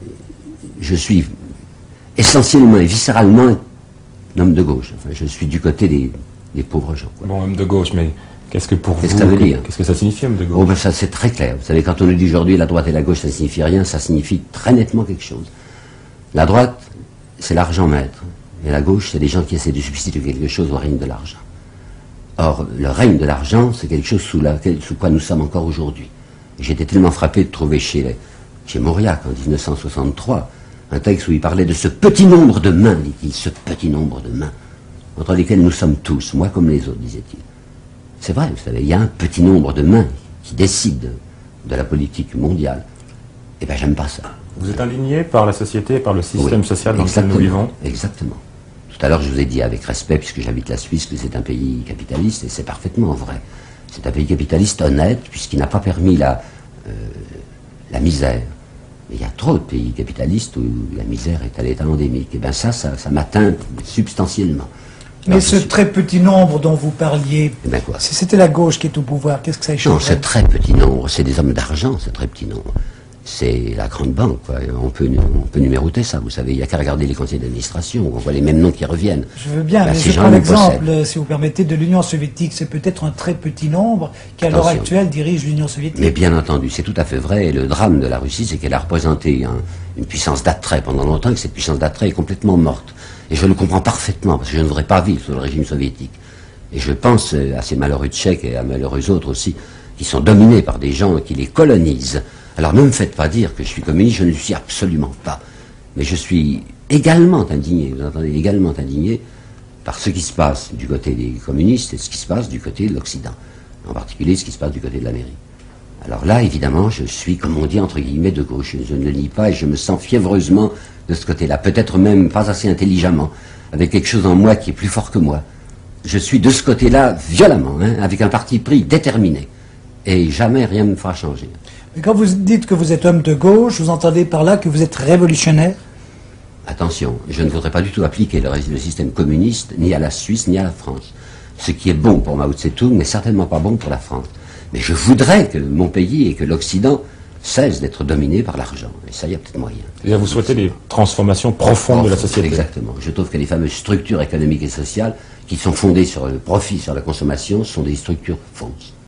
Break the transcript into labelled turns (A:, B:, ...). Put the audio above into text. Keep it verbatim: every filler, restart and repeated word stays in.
A: je suis essentiellement et viscéralement un homme de gauche. Enfin, je suis du côté des, des pauvres gens. Quoi.
B: Bon, homme de gauche, mais qu'est-ce que pour
A: Qu'est-ce
B: vous,
A: que ça veut dire?
B: Qu'est-ce que ça signifie, homme de gauche?
A: Oh, ben ça c'est très clair. Vous savez, quand on nous dit aujourd'hui la droite et la gauche, ça signifie rien, ça signifie très nettement quelque chose. La droite, c'est l'argent maître. Et la gauche, c'est des gens qui essaient de substituer quelque chose au règne de l'argent. Or, le règne de l'argent, c'est quelque chose sous, laquelle, sous quoi nous sommes encore aujourd'hui. J'étais tellement frappé de trouver chez, les, chez Mauriac, en mille neuf cent soixante-trois, un texte où il parlait de ce petit nombre de mains, dit-il, ce petit nombre de mains, entre lesquelles nous sommes tous, moi comme les autres, disait-il. C'est vrai, vous savez, il y a un petit nombre de mains qui décident de la politique mondiale. Eh bien, j'aime pas ça.
B: Vous êtes indigné par la société et par le système
A: Oui,
B: social dans lequel nous vivons?
A: Exactement. Tout à l'heure, je vous ai dit avec respect, puisque j'habite la Suisse, que c'est un pays capitaliste, et c'est parfaitement vrai. C'est un pays capitaliste honnête, puisqu'il n'a pas permis la, euh, la misère. Mais il y a trop de pays capitalistes où la misère est à l'état endémique. Et bien ça, ça, ça m'atteint substantiellement.
C: Mais
A: Alors,
C: ce
A: suis...
C: très petit nombre dont vous parliez,
A: eh ben quoi,
C: si c'était la gauche qui est au pouvoir, qu'est-ce que ça changerait?
A: Non, ce très petit nombre, c'est des hommes d'argent, ce très petit nombre. C'est la grande banque, quoi. On peut, on peut numéroter ça, vous savez. Il n'y a qu'à regarder les conseils d'administration, on voit les mêmes noms qui reviennent.
C: Je veux bien,
A: ben,
C: mais je prends l'exemple, si vous permettez, de l'Union soviétique. C'est peut-être un très petit nombre qui, à l'heure actuelle, dirige l'Union soviétique.
A: Mais bien entendu, c'est tout à fait vrai. Et le drame de la Russie, c'est qu'elle a représenté un, une puissance d'attrait pendant longtemps, et que cette puissance d'attrait est complètement morte. Et je le comprends parfaitement, parce que je ne voudrais pas vivre sous le régime soviétique. Et je pense à ces malheureux Tchèques et à malheureux autres aussi, qui sont dominés par des gens qui les colonisent. Alors ne me faites pas dire que je suis communiste, je ne le suis absolument pas. Mais je suis également indigné, vous entendez, également indigné par ce qui se passe du côté des communistes et ce qui se passe du côté de l'Occident. En particulier ce qui se passe du côté de l'Amérique. Alors là, évidemment, je suis, comme on dit, entre guillemets, de gauche. Je ne le nie pas et je me sens fiévreusement de ce côté-là. Peut-être même pas assez intelligemment, avec quelque chose en moi qui est plus fort que moi. Je suis de ce côté-là violemment, hein, avec un parti pris déterminé. Et jamais rien ne me fera changer.
C: Mais quand vous dites que vous êtes homme de gauche, vous entendez par là que vous êtes révolutionnaire?
A: Attention, je ne voudrais pas du tout appliquer le, le système communiste ni à la Suisse ni à la France. Ce qui est bon pour Mao Tse-tung n'est certainement pas bon pour la France. Mais je voudrais que mon pays et que l'Occident cessent d'être dominés par l'argent. Et ça, il y a peut-être moyen.
B: Et vous souhaitez des transformations profondes
A: Profond,
B: de la société?
A: Exactement. Je trouve que les fameuses structures économiques et sociales qui sont fondées sur le profit, sur la consommation, sont des structures fausses.